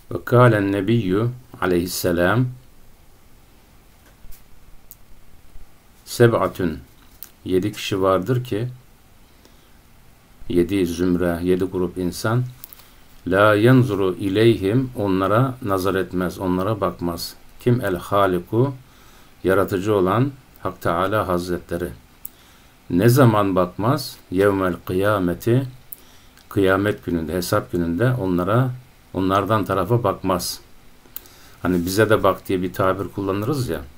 Ve kâlen nebiyyü aleyhisselam seb'atun 7 kişi vardır ki 7 zümre, 7 grup insan la yanzuru ileyhim onlara nazar etmez, onlara bakmaz. Kim el haliku yaratıcı olan Hak Teala Hazretleri. Ne zaman bakmaz? Yevmel kıyameti kıyamet gününde, hesap gününde onlardan tarafa bakmaz. Hani bize de bak diye bir tabir kullanırız ya.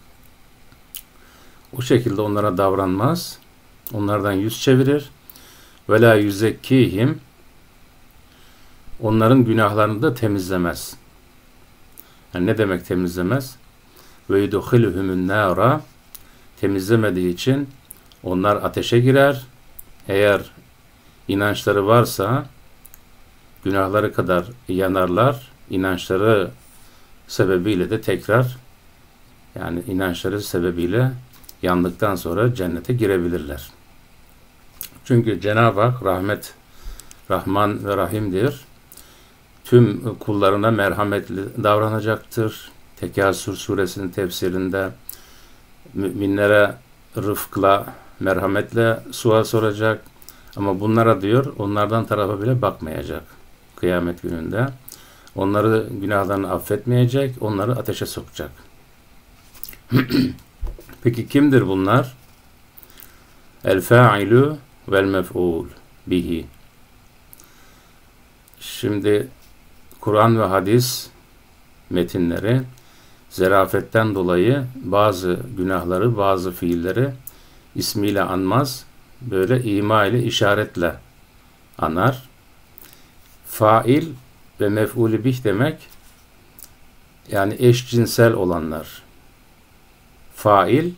O şekilde onlara davranmaz. Onlardan yüz çevirir. Ve la yüzekkihim onların günahlarını da temizlemez. Yani ne demek temizlemez? Ve yudkhiluhumun nara temizlemediği için onlar ateşe girer. Eğer inançları varsa günahları kadar yanarlar. İnançları sebebiyle de tekrar yani inançları sebebiyle yandıktan sonra cennete girebilirler. Çünkü Cenab-ı Hak Rahman ve Rahim'dir. Tüm kullarına merhametli davranacaktır. Tekasür suresinin tefsirinde müminlere rıfkla, merhametle sual soracak. Ama bunlara diyor, onlardan tarafa bile bakmayacak kıyamet gününde. Onları günahlarını affetmeyecek, onları ateşe sokacak. Peki kimdir bunlar? El-fa'ilu vel-mef'ul bihi. Şimdi Kur'an ve hadis metinleri zerafetten dolayı bazı günahları, bazı fiilleri ismiyle anmaz, böyle ima ile işaretle anar. Fail ve mef'ul bih demek yani eşcinsel olanlar. Fail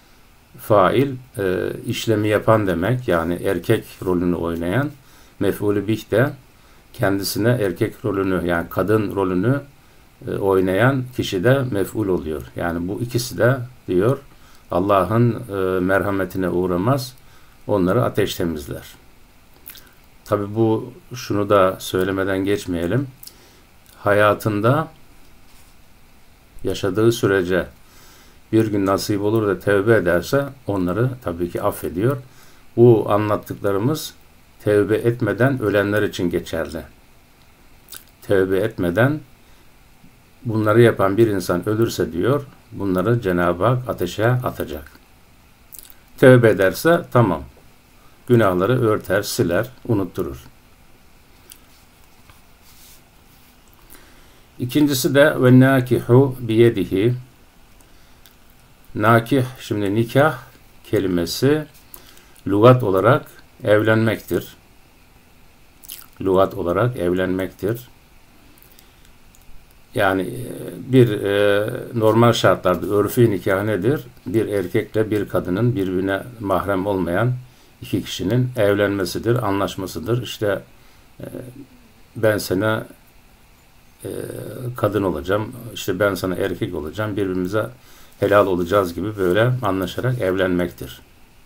işlemi yapan demek, yani erkek rolünü oynayan. Mef'ul bih de kendisine erkek rolünü yani kadın rolünü oynayan kişi de mef'ul oluyor. Yani bu ikisi de diyor Allah'ın merhametine uğramaz, onları ateş temizler. Tabi bu şunu da söylemeden geçmeyelim. Hayatında yaşadığı sürece bir gün nasip olur da tevbe ederse onları tabii ki affediyor. Bu anlattıklarımız tevbe etmeden ölenler için geçerli. Tevbe etmeden bunları yapan bir insan ölürse diyor, bunları Cenab-ı Hak ateşe atacak. Tevbe ederse tamam. Günahları örter, siler, unutturur. İkincisi de ve nakihu biyedihi. Nakih, şimdi nikah kelimesi lügat olarak evlenmektir. Lügat olarak evlenmektir. Yani bir normal şartlarda örfü nikah nedir? Bir erkekle bir kadının birbirine mahrem olmayan iki kişinin evlenmesidir, anlaşmasıdır. İşte ben sana kadın olacağım, işte ben sana erkek olacağım, birbirimize helal olacağız gibi böyle anlaşarak evlenmektir.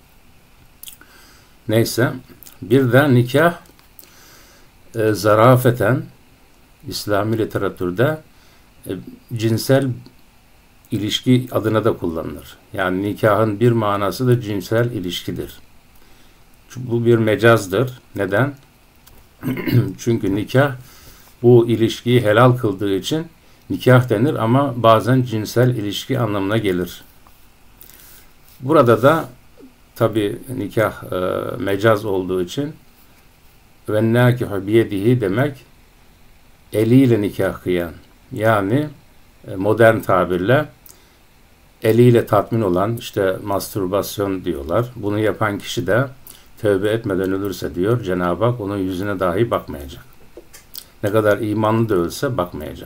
Neyse, bir de nikah zarafeten İslami literatürde cinsel ilişki adına da kullanılır. Yani nikahın bir manası da cinsel ilişkidir. Bu bir mecazdır. Neden? Çünkü nikah bu ilişkiyi helal kıldığı için nikah denir ama bazen cinsel ilişki anlamına gelir. Burada da tabi nikah mecaz olduğu için ve nâkihu biyedihi demek eliyle nikah kıyan. Yani modern tabirle eliyle tatmin olan, işte mastürbasyon diyorlar. Bunu yapan kişi de tövbe etmeden ölürse diyor Cenab-ı Hak onun yüzüne dahi bakmayacak. Ne kadar imanlı da ölse bakmayacak.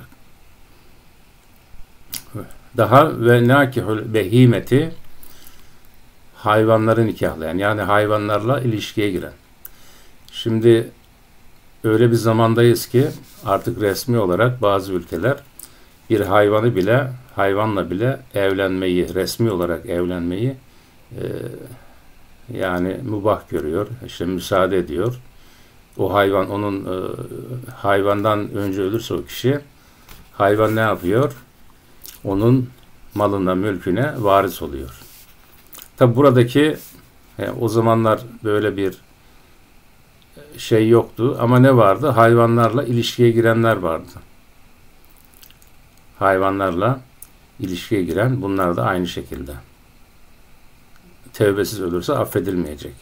Daha ve nakihul behimeti hayvanları nikahlayan, yani hayvanlarla ilişkiye giren. Şimdi öyle bir zamandayız ki artık resmi olarak bazı ülkeler bir hayvanla bile evlenmeyi, resmi olarak evlenmeyi yani mübah görüyor, işte müsaade ediyor. O hayvan hayvandan önce ölürse o kişi hayvan ne yapıyor? Onun malına, mülküne varis oluyor. Tabi buradaki o zamanlar böyle bir şey yoktu ama ne vardı? Hayvanlarla ilişkiye girenler vardı. Hayvanlarla ilişkiye giren, bunlar da aynı şekilde. Tevbesiz ölürse affedilmeyecek.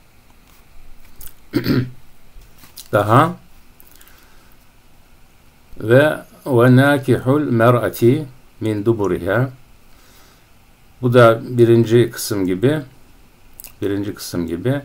Daha ve nakihul mer'ati min duburiha, bu da birinci kısım gibi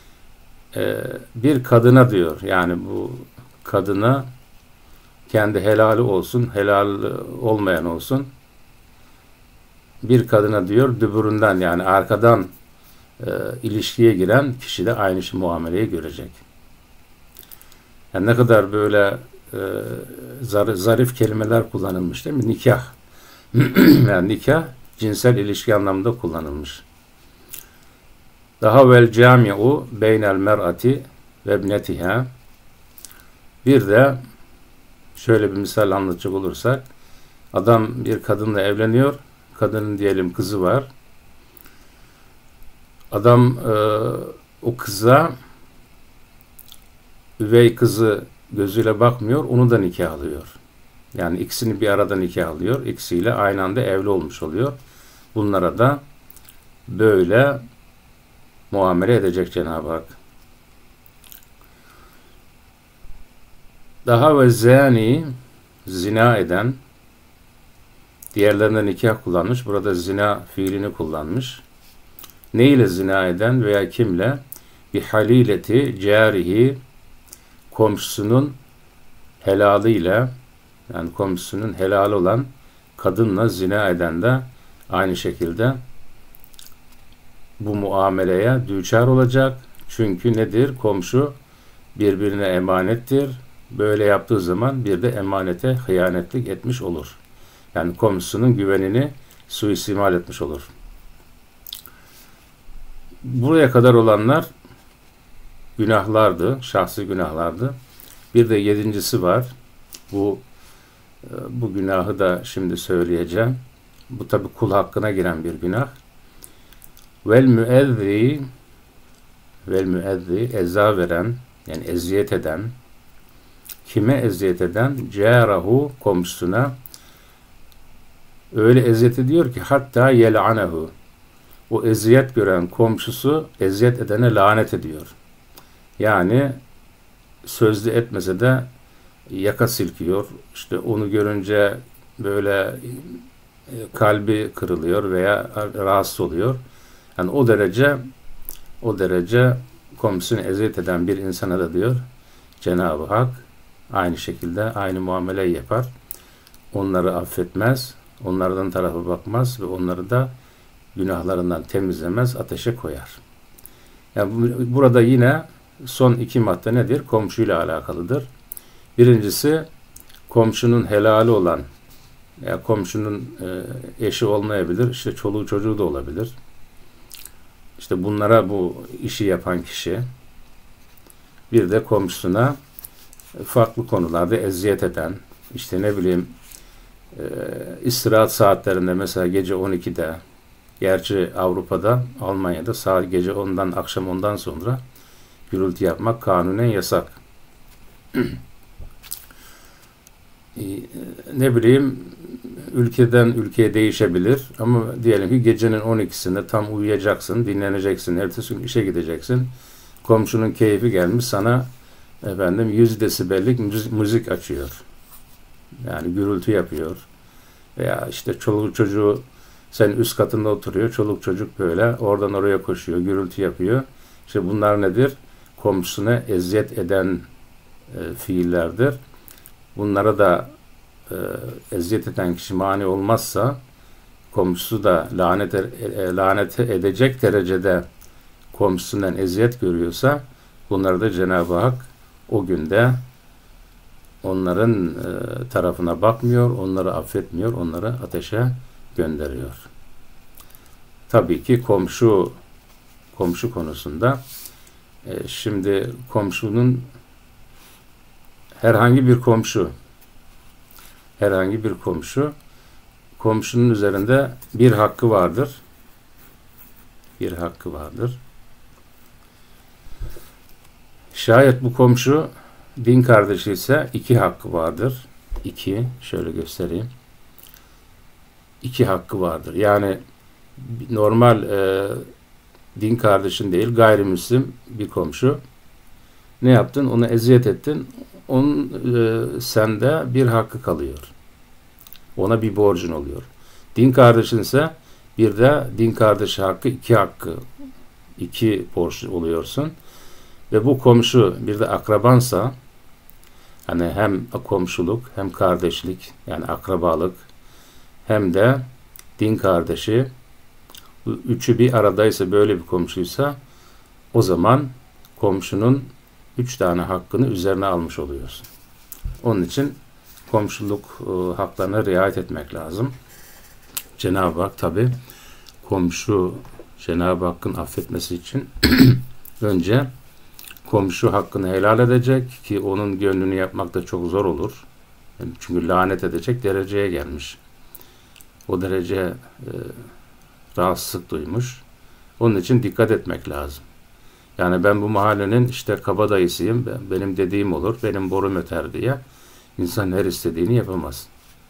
bir kadına diyor. Yani bu kadına kendi helali olsun, helal olmayan olsun, bir kadına diyor dübüründen, yani arkadan ilişkiye giren kişi de aynı muameleyi görecek. Yani ne kadar böyle zarif kelimeler kullanılmış değil mi? Nikah. Yani nikah cinsel ilişki anlamında kullanılmış. Daha vel cami'u beynel mer'ati ve ibnetiha. Bir de şöyle bir misal anlatacak olursak, adam bir kadınla evleniyor. Kadının diyelim kızı var. Adam o kıza, üvey kızı gözüyle bakmıyor, onu da nikahlıyor. Yani ikisini bir arada nikahlıyor. İkisiyle aynı anda evli olmuş oluyor. Bunlara da böyle muamele edecek Cenab-ı Hak. Daha ve zani, zina eden, diğerlerinde nikah kullanmış. Burada zina fiilini kullanmış. Ne ile zina eden veya kimle? Bir halileti carihi, komşusunun helalıyla, yani komşusunun helal olan kadınla zina eden de aynı şekilde bu muameleye düçar olacak. Çünkü nedir? Komşu birbirine emanettir. Böyle yaptığı zaman bir de emanete hıyanetlik etmiş olur. Yani komşusunun güvenini suistimal etmiş olur. Buraya kadar olanlar günahlardı, şahsi günahlardı. Bir de yedincisi var. Bu günahı da şimdi söyleyeceğim. Bu tabi kul hakkına giren bir günah. Vel müezzi, eza veren, yani eziyet eden, kime eziyet eden? Cerahu, komşusuna. Öyle eziyet ediyor ki hatta yel'anehu, o eziyet gören komşusu eziyet edene lanet ediyor. Yani sözlü etmese de yaka silkiyor. İşte onu görünce böyle kalbi kırılıyor veya rahatsız oluyor. Yani o derece komşusunu eziyet eden bir insana da diyor Cenab-ı Hak aynı şekilde aynı muameleyi yapar. Onları affetmez, onlardan tarafa bakmaz ve onları da günahlarından temizlemez, ateşe koyar. Yani burada yine son iki madde nedir? Komşuyla alakalıdır. Birincisi, komşunun helali olan, ya komşunun eşi olmayabilir, işte çoluğu çocuğu da olabilir. İşte bunlara bu işi yapan kişi, bir de komşusuna farklı konularda eziyet eden, işte ne bileyim istirahat saatlerinde mesela gece 12'de, gerçi Avrupa'da, Almanya'da saat gece 10'dan, akşam 10'dan sonra gürültü yapmak kanunen yasak. Ne bileyim ülkeden ülkeye değişebilir ama diyelim ki gecenin 12'sinde tam uyuyacaksın, dinleneceksin, ertesi gün işe gideceksin. Komşunun keyfi gelmiş, sana 100 desibellik müzik açıyor. Yani gürültü yapıyor. Veya işte çoluk çocuğu, sen üst katında oturuyor, çoluk çocuk böyle oradan oraya koşuyor, gürültü yapıyor. İşte bunlar nedir? Komşusuna eziyet eden fiillerdir. Bunlara da eziyet eden kişi mani olmazsa, komşusu da lanet edecek derecede komşusundan eziyet görüyorsa, bunları da Cenab-ı Hak o günde onların tarafına bakmıyor, onları affetmiyor, onları ateşe gönderiyor. Tabii ki komşu konusunda şimdi komşunun herhangi bir komşu herhangi bir komşu. Komşunun üzerinde bir hakkı vardır. Bir hakkı vardır. Şayet bu komşu din kardeşi ise iki hakkı vardır. İki, şöyle göstereyim. İki hakkı vardır. Yani normal din kardeşin değil, gayrimüslim bir komşu. Ne yaptın? Ona eziyet ettin. Onun sende bir hakkı kalıyor. Ona bir borcun oluyor. Din kardeşin ise bir de din kardeşi hakkı, iki hakkı, iki borç oluyorsun. Ve bu komşu bir de akrabansa, hani hem komşuluk hem kardeşlik, yani akrabalık, hem de din kardeşi, üçü bir aradaysa, böyle bir komşuysa, o zaman komşunun 3 tane hakkını üzerine almış oluyorsun. Onun için komşuluk haklarına riayet etmek lazım. Cenab-ı Hak tabi komşu, Cenab-ı Hakk'ın affetmesi için önce komşu hakkını helal edecek ki onun gönlünü yapmak da çok zor olur. Yani çünkü lanet edecek dereceye gelmiş. O derece rahatsızlık duymuş. Onun için dikkat etmek lazım. Yani ben bu mahallenin işte kabadayısıyım, benim dediğim olur, benim borum öter diye insan her istediğini yapamaz.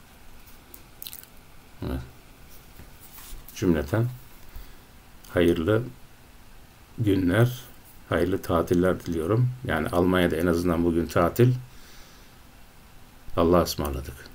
Evet. Cümleten hayırlı günler, hayırlı tatiller diliyorum. Yani Almanya'da en azından bugün tatil. Allah'a ısmarladık.